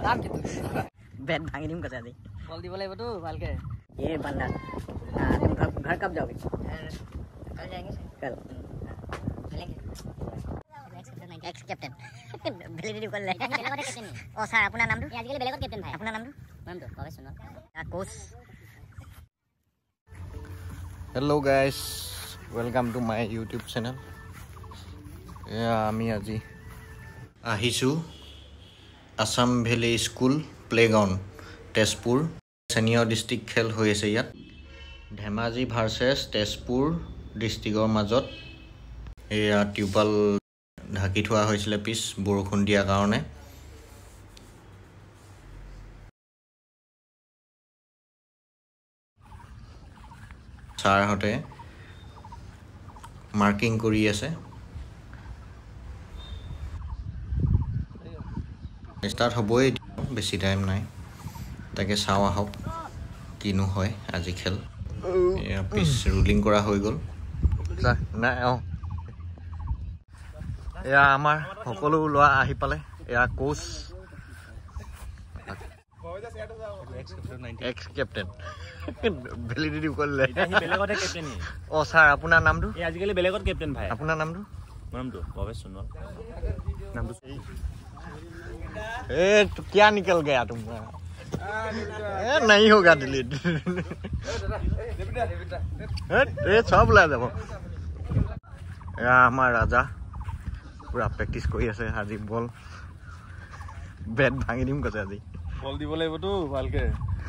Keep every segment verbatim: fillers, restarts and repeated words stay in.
যাম কিন্তু बेड भांगी दिम कसा दे বল দিব লাগিব তো ভালকে ये बंदा हां तुम घर घर कब जाओगे कल जाएंगे कल मिलेंगे एक्स कैप्टन ভ্যালিডিটি কল লে বেলেগৰ ক্যাপ্টেন ও স্যার আপোনাৰ নামটো আজিকালি বেলেগৰ ক্যাপ্টেন ভাই আপোনাৰ নামটো নামটো কবে শুনো Koch Hello guys, welcome to my YouTube channel. Yeah, আমি আজি আহিছো Assam Valley School Playground Tezpur senior district খেল হৈ আছে ইয়াত ধেমাজি ভাৰ্চেছ তেজপুৰ ডিস্ট্ৰিক্টৰ মাজত এয়া টিউবল ঢাকি থোৱা হৈছিল পিছ বৰষুণ দিয়া কাৰণে চাৰ হতে মাৰ্কিং কৰি আছে স্টাৰ্ট হ'বই বেছি টাইম নাই তাকে চাও আহক কিনো হয় আজি খেল এয়া পিছ ৰুলিং কৰা হৈ গ'ল নাই অ এয়া আমাৰ সকলো লোৱা আহি পালে এয়া coach ex captain validity call লে এটা হি বেলেগৰ ক্যাপ্টেন হি ও স্যার আপোনাৰ নামটো এই আজিকালি বেলেগৰ ক্যাপ্টেন ভাই আপোনাৰ নামটো নামটো ভৱেশ সোণোৱাল নামটো ए तो क्या निकल गया तुमका ए नहीं होगा डिलीट ए सब ला যাব या हमार राजा पूरा प्रैक्टिस কৰি আছে আজি বল বেট ভাঙি দিম কৈছে আজি বল দিব লাগিব তো ভালকে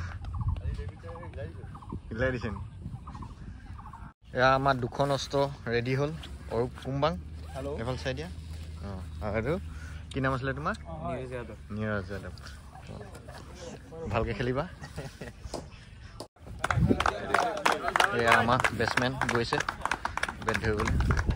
ইলাই দিছেন या আমাৰ দুখন অস্ত্ৰ ৰেডি হল আৰু কুমবাং হেল্ল এফাল চাই দিয়া অ আৰু কি নাম আছিল তোমাৰ নীৰজ যাদৱ নীৰজ যাদৱ ভালকে খেলিবা এই আমাৰ বেটসম্যান গৈছে বেট ধৰিবলৈ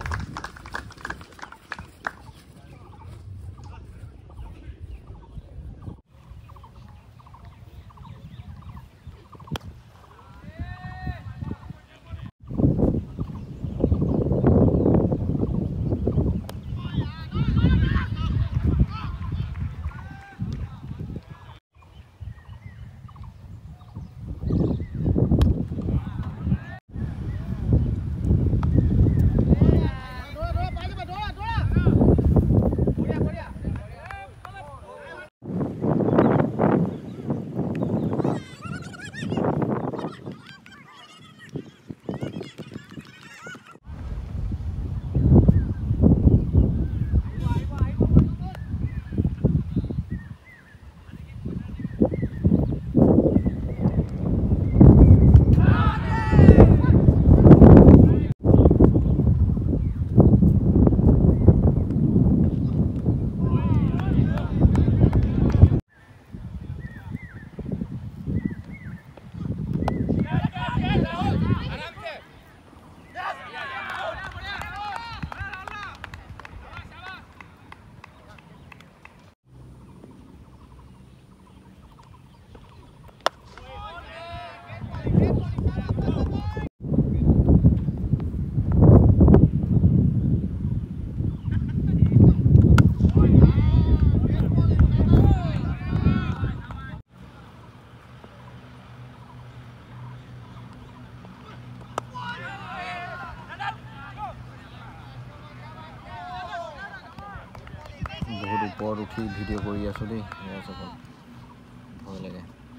বহুত ওপৰত উঠি ভিডিঅ' কৰি আছো দেই এয়া চাব ভয় লাগে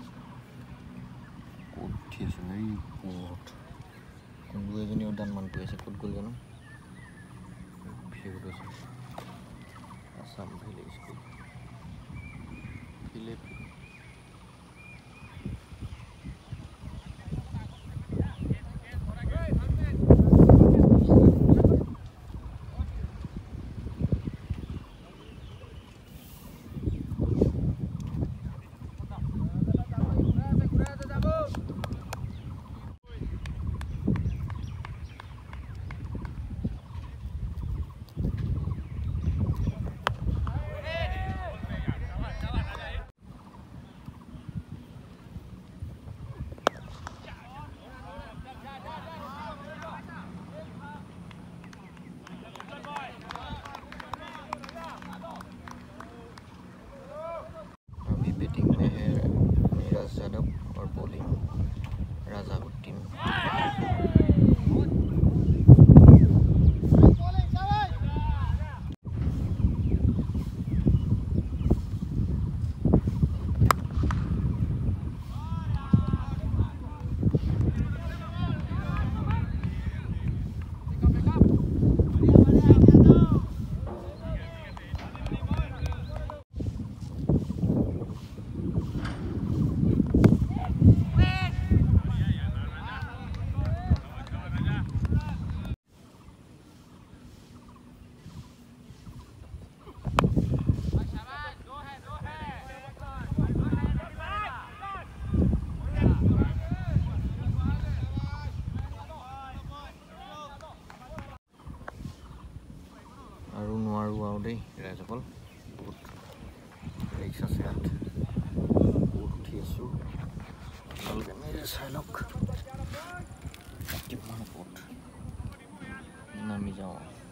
ক'ত উঠি আছো এই ওপৰত কোনটো এজনী উদ্যান মান কৰি আছে ক'ত গ'ল জানো ভিডিঅ' কৰি আছে আছাম ভেলি স্কুল ফিলিপ ৰাইজসকল বহুত ৰিক্স আছে ইয়াত বহুত উঠি আছোঁ আপোনালোকে নিজে চাই লওক কিমান ওপৰত নামি যাওঁ